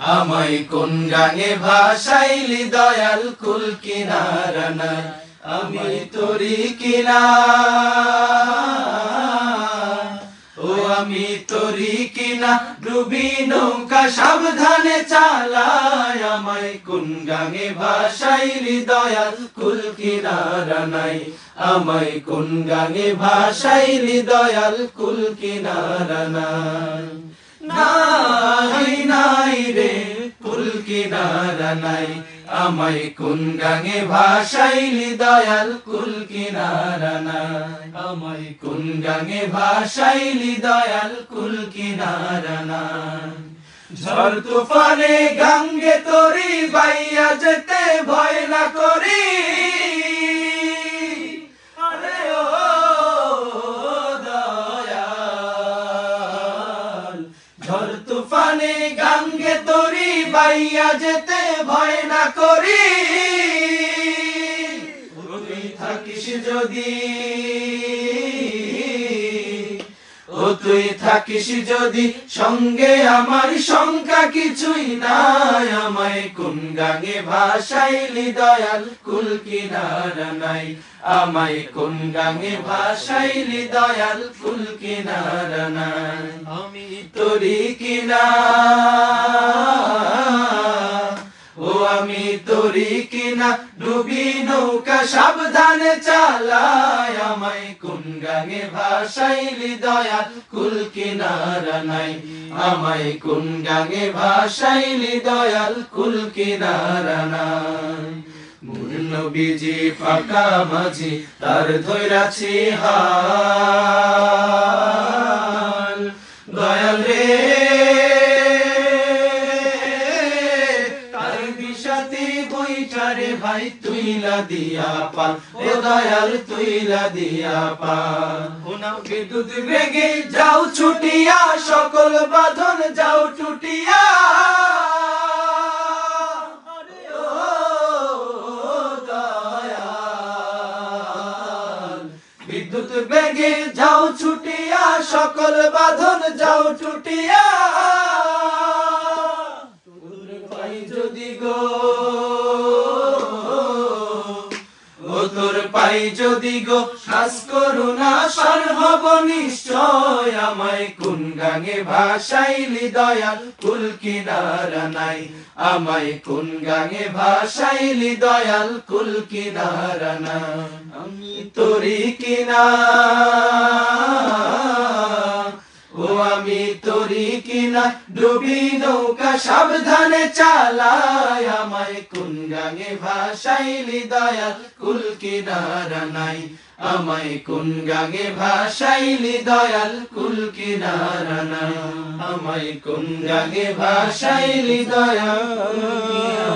আমায় কোন গানে ভাসাইলি দয়াল কুল কিনারা নাই আমি তোরি কিনা ও আমি তোরি কিনা ডুবি নৌকা সাবধানে চালায় আমায় কোন গানে ভাসাইলি দয়াল কুল কিনারা নাই আমায় কোন গানে ভাসাইলি দয়াল কুল কিনারা নাই নাই নাই রে কুল কিনারা নাই আমায় কোন গানে ভাসাইলি দয়াল কুল কিনারা নাই আমায় কোন গানে ভাসাইলি দয়াল কুল কিনারা নাই ঝড় তুফানে গঙ্গে তোরি বাইয়া যেতে ভয় না করি আরে ও দয়াল ঝড় তুফানে গঙ্গে তোরি বাইয়া যেতে ভয় না করি তুই থাকিস যদি ও তুই থাকিস যদি সঙ্গে আমার শঙ্কা কিছুই নাই আমায় কোন গানে ভাসাইলি দয়াল কুল কিনারা নাই আমায় কোন গানে ভাসাইলি দয়াল কুল কিনারা নাই আমি তোরি কিনা ও আমি তোরি কিনা ডুবি নৌকা সাবধানে চালায় আমায় কোন গানে ভাসাইলি দয়াল কুল কিনারা নাই আমায় কোন গানে ভাসাইলি দয়াল কুল কিনারা নাই মোর নবীজি ফাঁকা মাঝি তার ধৈরাছি হাল দয়াল রে ভাই তুইলা দিয়া পাল ও দয়াল তুইলা দিয়া পাল ওনা বিদ্যুৎ বেগে যাও ছুটিয়া সকল বাঁধন যাও টুটিয়া আরে ও দয়াল বিদ্যুৎ বেগে যাও ছুটিয়া সকল বাঁধন যাও টুটিয়া পাই যদি গো তোর পাই যদি গো শ্বাস করুণা সার হব নিশ্চয় আমায় কোন গানে ভাসাইলি দয়াল কুল কিনারা নাই আমায় কোন গানে ভাসাইলি দয়াল কুল কিনারা নাই আমি তোরি কিনা ও আমি তোরি কিনা ডুবি নৌকা সাবধানে চালায় আমায় কোন গানে ভাসাইলি দয়াল কুল কিনারা নাই আমায় কোন গানে ভাসাইলি দয়াল কুল কিনারা নাই আমায় কোন গানে ভাসাইলি দয়াল